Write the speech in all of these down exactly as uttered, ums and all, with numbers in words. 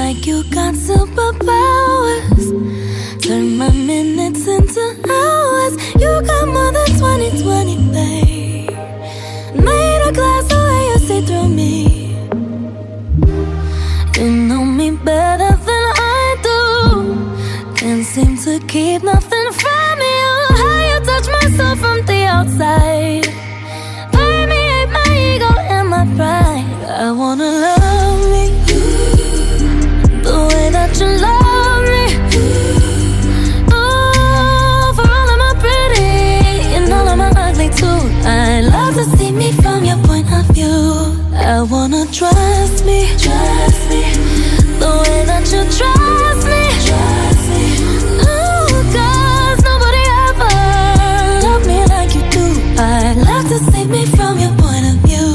like you got superpowers. Turn my minutes into hours. You got more than twenty twenty, babe. Made a glass the way you see through me. You know me better than I do. Can't seem to keep nothing from you. How you touch my soul from the outside. Permeate my ego and my pride. I wanna love me the way that you love me. Oh, for all of my pretty and all of my ugly too. I love to see me from your point of view. I wanna trust me, trust me, the way that you trust me, trust me. Oh, 'cause nobody ever loved me like you do. I love to see me from your point of view.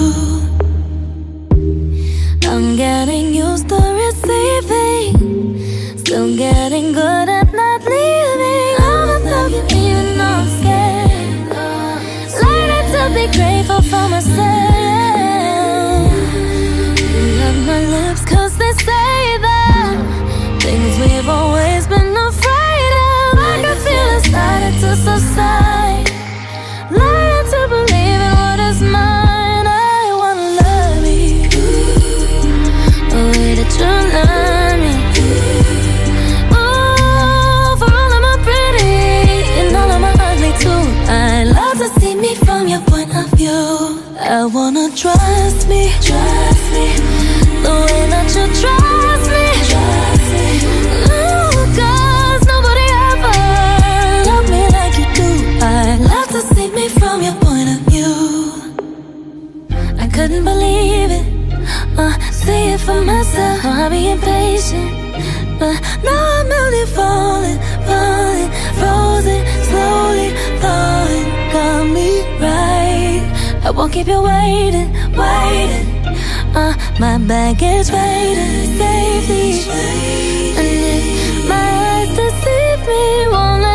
I'm getting used to receiving, still getting good at not leaving. I'm in love with you, even though I'm scared. Learning to be grateful for myself. You love my lips 'cause they say that things we've always been afraid of. I can feel it starting to subside. Learning to believe in what is mine. I wanna love you the way that you love me. Oh, for all of my pretty and all of my ugly too. I love to see me from your point of view. I wanna trust me, trust me, the way that you trust me, trust me. Oh, 'cause nobody ever loved me like you do. I love to see me from your point of view. I couldn't believe it, uh, see it for myself. I'll be impatient, but now I'm really falling, falling, frozen, slowly falling. Got me right. I won't keep you waiting, waiting. Uh, my baggage waiting safely. And if my eyes deceive me, won't